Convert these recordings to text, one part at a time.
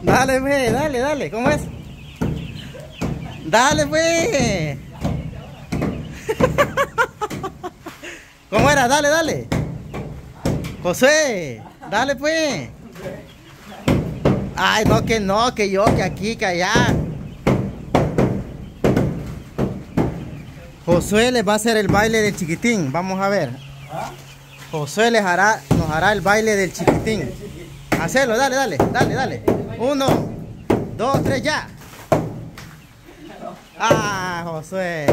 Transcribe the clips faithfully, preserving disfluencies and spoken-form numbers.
Dale, pues, dale, dale, ¿cómo es? Dale, pues. ¿Cómo era? Dale, dale. José, dale, pues. Ay, no, que no, que yo, que aquí, que allá. Josué les va a hacer el baile del chiquitín. Vamos a ver. Josué les hará, nos hará el baile del chiquitín. Hacelo, dale, dale, dale, dale. Uno, dos, tres, ya. Ah, Josué.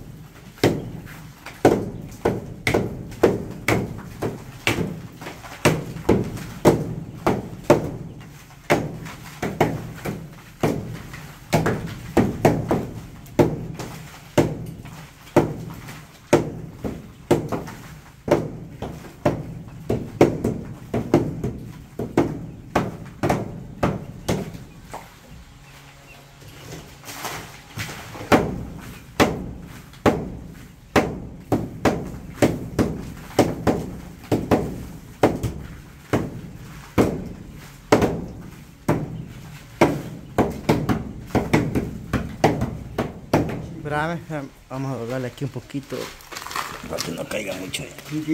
Espérame, vamos a doblarle aquí un poquito para que no caiga mucho.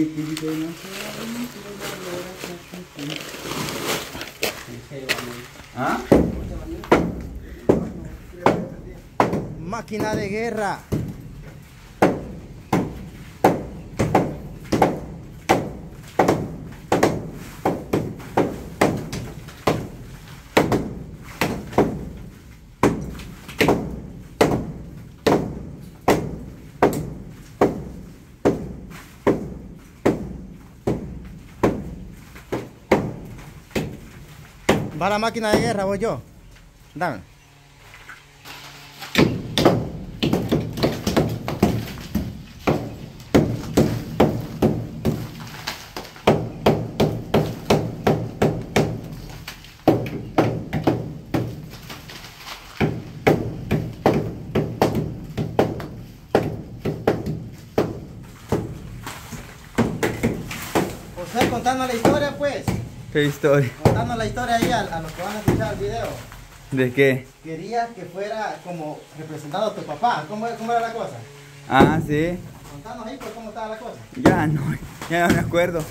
¿Ah? Máquina de guerra. Va la máquina de guerra, voy yo. Dame. José, contando la historia, pues. ¿Qué historia? Contando la historia ahí a, a los que van a escuchar el video. ¿De qué? Querías que fuera como representado a tu papá. ¿Cómo, cómo era la cosa? Ah, sí. Contanos ahí pues cómo estaba la cosa. Ya no, ya no me acuerdo.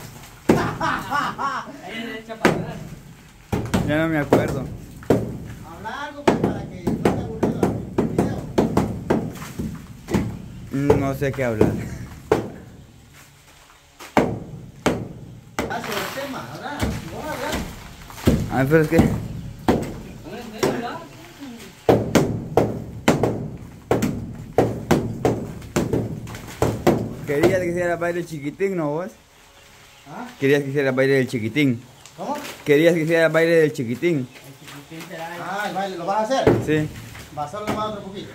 Ya no me acuerdo. Habla algo pues para que no te aburrido el video. No sé qué hablar. Ah, sobre el tema, habla. Vos hablar. Ah, pero es que... Querías que hiciera el baile del chiquitín, ¿no vos? ¿Ah? Querías que hiciera el baile del chiquitín. ¿Cómo? Querías que hiciera el baile del chiquitín. Ah, el baile, ¿lo vas a hacer? Sí. Va a hacerlo más otro poquito.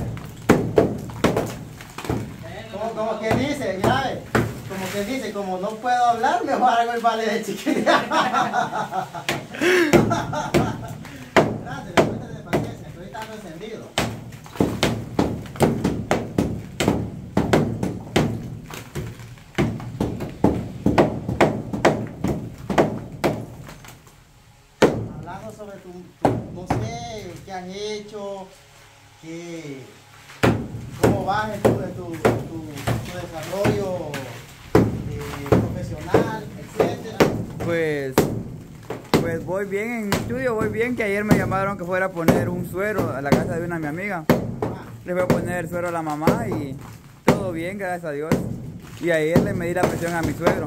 Como, como que dice, ya ves, como que dice, como no puedo hablar, mejor hago el baile de chiquitín. Espérate, cuéntate de paciencia, que ahorita ando encendido. Hablando sobre tu, tu, no sé, qué has hecho, qué, cómo vas en tu, en tu, tu, tu desarrollo eh, profesional, etcétera. Pues... Pues voy bien en mi estudio, voy bien, que ayer me llamaron que fuera a poner un suero a la casa de una mi amiga. Le voy a poner el suero a la mamá y todo bien, gracias a Dios. Y ayer le medí la presión a mi suegro.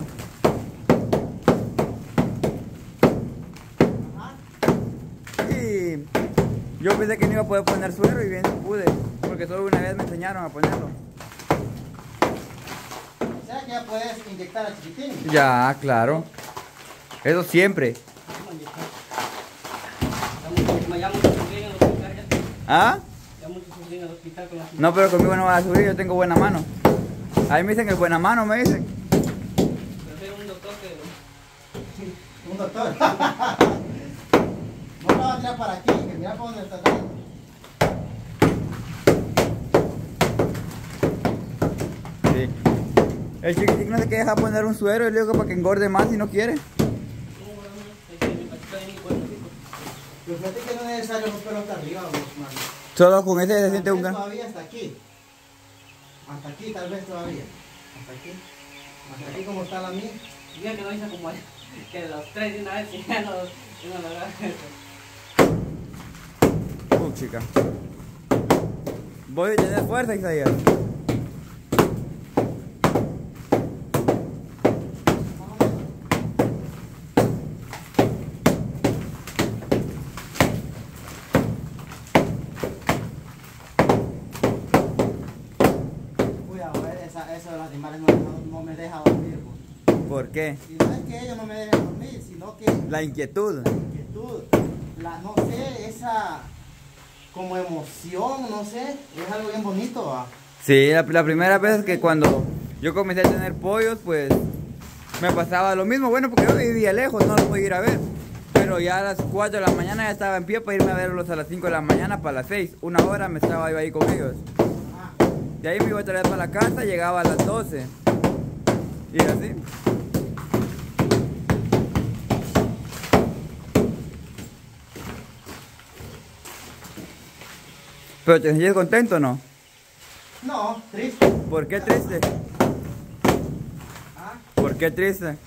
Y yo pensé que no iba a poder poner suero y bien pude, porque solo una vez me enseñaron a ponerlo. O sea que ya puedes inyectar al chiquitín. Ya, claro. Eso siempre. ¿Ah? No, pero conmigo no vas a subir, yo tengo buena mano. Ahí me dicen que es buena mano, me dicen. Un doctor que... Un doctor. No lo vas a tirar para aquí, que mira por dónde está dando. Sí. El chiquitín no se quiere dejar poner un suero y le digo para que engorde más si no quiere. Pero fíjate que no es necesario romperlo hasta arriba, vos, mano. Solo con ese se siente Tal un vez gran... todavía hasta aquí. Hasta aquí, tal vez todavía. Hasta aquí. Hasta aquí como está la mía. Diga que no hizo como que los tres de una vez y ya no, ya no logra eso. Uh, chica. Voy a tener fuerza, Isaías. Uy, a ver, esa, eso de los animales no, no, no me deja dormir, pues. ¿Por qué? Y no es que ellos no me dejen dormir, sino que La inquietud. la inquietud, la, no sé, esa como emoción, no sé, es algo bien bonito, ¿va? Sí, la, la primera vez que cuando yo comencé a tener pollos, pues me pasaba lo mismo. Bueno, porque yo vivía lejos, no los podía ir a ver. Pero ya a las cuatro de la mañana ya estaba en pie para irme a verlos a las cinco de la mañana para las seis. Una hora me estaba yo ahí con ellos. Ah, De ahí me iba a traer para la casa, llegaba a las doce. Y así. ¿Pero te sientes contento o no? no, triste. ¿Por qué triste? Ah, ¿Por qué triste?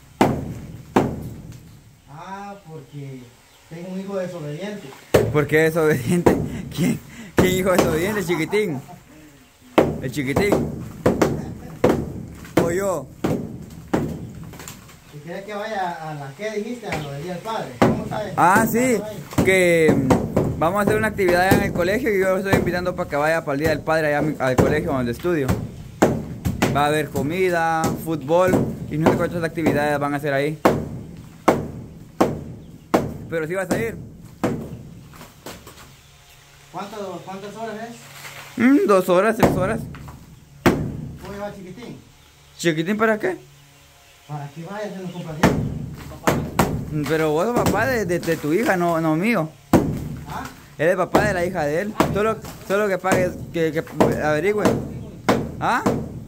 ah, porque tengo un hijo desobediente. ¿Por qué desobediente? ¿Quién? ¿Quién hijo desobediente? El chiquitín. El chiquitín. O yo. ¿Y quieres que vaya a la que dijiste, a lo del Día del Padre? ¿Cómo sabes? Ah, sí. Que mm, vamos a hacer una actividad allá en el colegio y yo lo estoy invitando para que vaya para el Día del Padre allá a mi- al colegio donde estudio. Va a haber comida, fútbol y no sé cuántas actividades van a hacer ahí. Pero sí vas a ir. ¿Cuánto- ¿Cuántas horas es? Mm, dos horas, tres horas. ¿Cómo lleva chiquitín? ¿Chiquitín para qué? Para que vaya haciendo compañía. Mm, Pero vos sos papá de, de- de tu hija, no, no mío. ¿Ah? Él es papá de la hija de él. Solo, solo que pague, que, que averigüe. ¿Ah?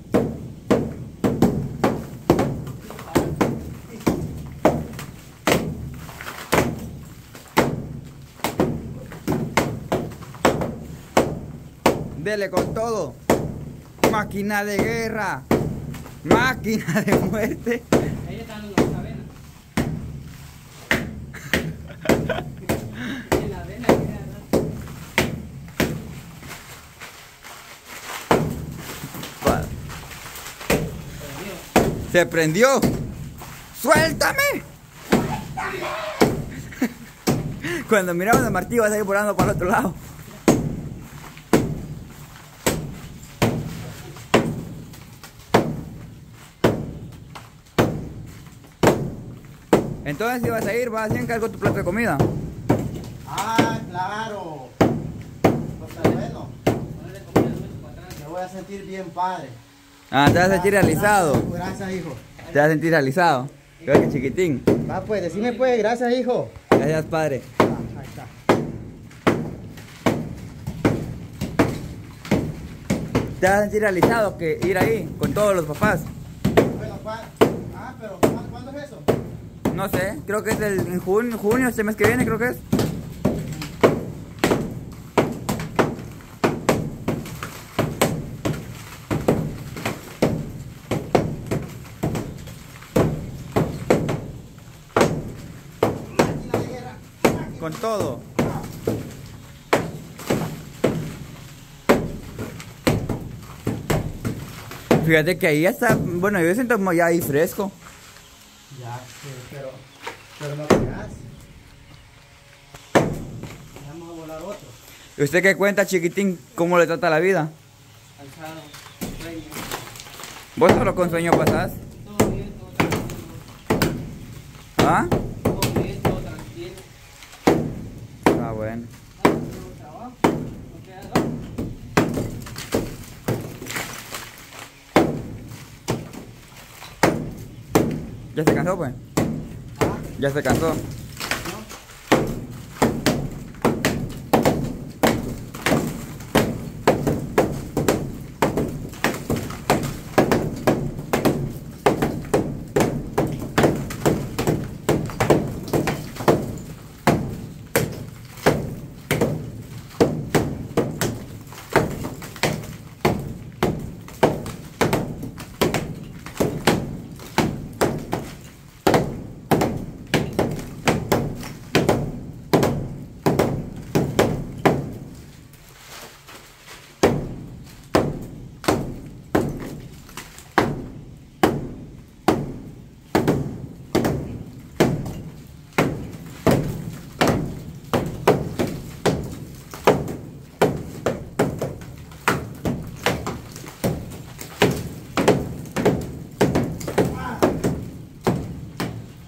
Dele con todo. Máquina de guerra. Máquina de muerte. Ahí están los avenas. En la avena queda, Va. Se prendió. ¡Suéltame! Cuando miramos a Martí vas a ir volando para el otro lado. Entonces si vas a ir, vas a encargo tu plato de comida. Ah, claro. Pues está bueno. ponerle comida mucho para atrás. Me voy a sentir bien padre. Ah, te vas a sentir realizado. Gracias, hijo. Te vas a sentir realizado. Creo que chiquitín. Va, pues, decime pues, gracias, hijo. Gracias, padre. Ah, ahí está. Te vas a sentir realizado que ir ahí con todos los papás. Bueno, pa- ah, pero ¿cuándo, ¿cuándo es eso? No sé, creo que es el, en junio, junio, este mes que viene, creo que es. Máquina de guerra. Con todo. Fíjate que ahí ya está, bueno, yo siento como ya ahí fresco. Ya, sí, pero, pero no creas. Vamos a volar otro. ¿Y usted qué cuenta, chiquitín, cómo le trata la vida? Cansado, sueño. ¿Vos solo con sueño pasás? Todo bien, todo tranquilo. ¿Ah? Todo bien, todo tranquilo. Ah, bueno. Ah, no trabajo, no queda nada. ¿Ya se cansó, pues? Ah, Ya se cansó.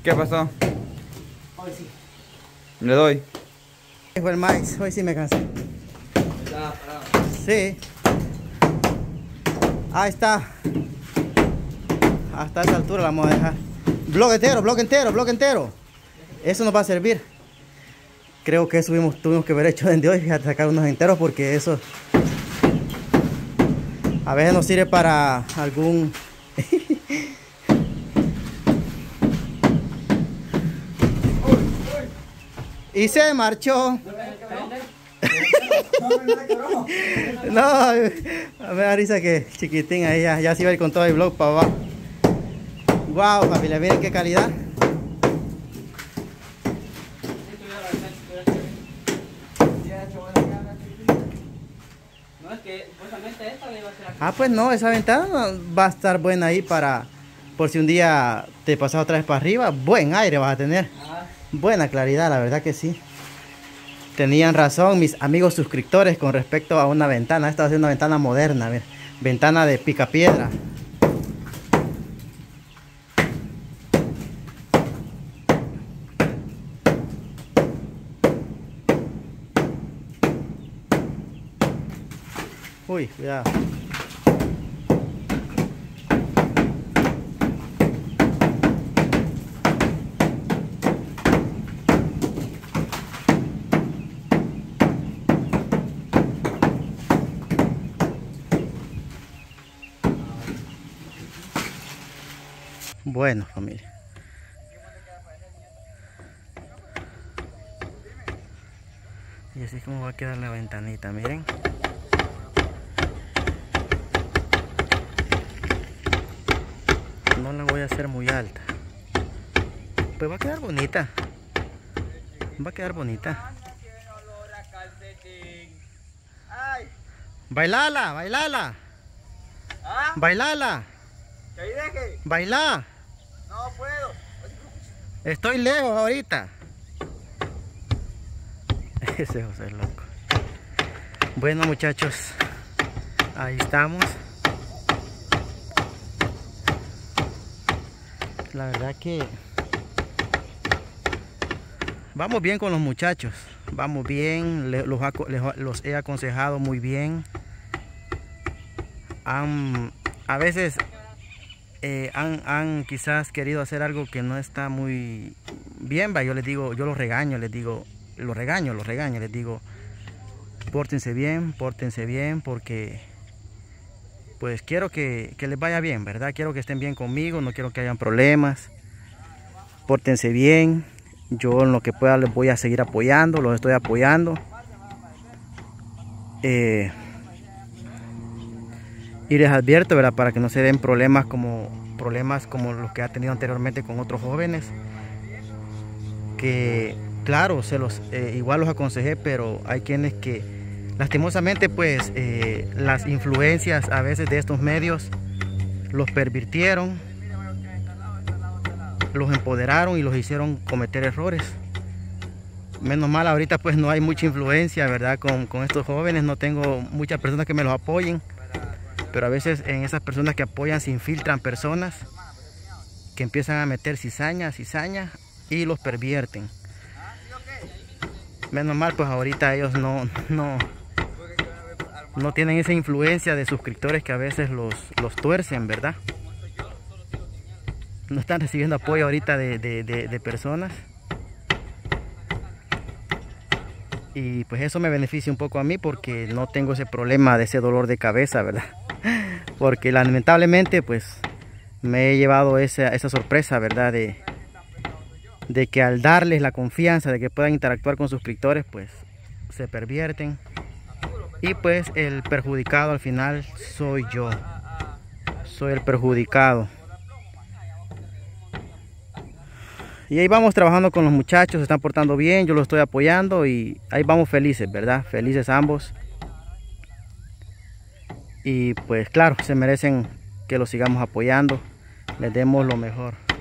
¿Qué pasó? Hoy sí. Le doy. Fue el maíz, hoy sí me cansé. Sí. Ahí está. Hasta esa altura la vamos a dejar. Bloque entero, bloque entero, bloque entero. Eso nos va a servir. Creo que eso tuvimos, tuvimos que haber hecho desde hoy, fíjate, sacar unos enteros porque eso a veces nos sirve para algún y se marchó. No, me da risa que chiquitín ahí ya, ya se iba a ir con todo el blog para abajo. Wow, familia, miren qué calidad. No, es que supuestamente esta le iba a hacer aquí. Ah, pues no, esa ventana va a estar buena ahí para, por si un día te pasas otra vez para arriba, buen aire vas a tener. Ah, Buena claridad, la verdad que sí. Tenían razón mis amigos suscriptores con respecto a una ventana. Esta va a ser una ventana moderna, mira. Ventana de picapiedra. Uy, cuidado. Bueno, familia. Y así es como va a quedar la ventanita, miren. No la voy a hacer muy alta. Pues va a quedar bonita. Va a quedar bonita. Bailala, bailala. ¿Ah? Bailala. ¿Que ahí deje? Baila. No puedo. Estoy lejos ahorita. Ese José es loco. Bueno, muchachos, ahí estamos. La verdad que vamos bien con los muchachos. Vamos bien, le- los, aco- les- los he aconsejado muy bien. Han, a veces eh, han, han quizás querido hacer algo que no está muy bien, va. Yo les digo, yo los regaño, les digo, los regaño, los regaño, les digo, pórtense bien, pórtense bien, porque pues quiero que, que les vaya bien, ¿verdad? Quiero que estén bien conmigo, no quiero que hayan problemas. Pórtense bien, yo en lo que pueda les voy a seguir apoyando, los estoy apoyando. Eh, y les advierto, ¿verdad? Para que no se den problemas como, problemas como los que ha tenido anteriormente con otros jóvenes. Que claro, se los, eh, igual los aconsejé, pero hay quienes que lastimosamente pues eh, las influencias a veces de estos medios los pervirtieron, los empoderaron y los hicieron cometer errores. Menos mal ahorita pues no hay mucha influencia, ¿verdad? Con, con estos jóvenes, no tengo muchas personas que me los apoyen, pero a veces en esas personas que apoyan se infiltran personas que empiezan a meter cizaña, cizaña y los pervierten. Menos mal pues ahorita ellos no, no, no tienen esa influencia de suscriptores que a veces los, los tuercen, ¿verdad? No están recibiendo apoyo ahorita de, de, de, de personas. Y pues eso me beneficia un poco a mí porque no tengo ese problema de ese dolor de cabeza, ¿verdad? Porque lamentablemente pues me he llevado esa, esa sorpresa, ¿verdad? De, de que al darles la confianza de que puedan interactuar con suscriptores, pues se pervierten. Y pues el perjudicado al final soy yo. Soy el perjudicado. Y ahí vamos trabajando con los muchachos, se están portando bien, yo los estoy apoyando y ahí vamos felices, ¿verdad? Felices ambos. Y pues claro, se merecen que los sigamos apoyando, les demos lo mejor.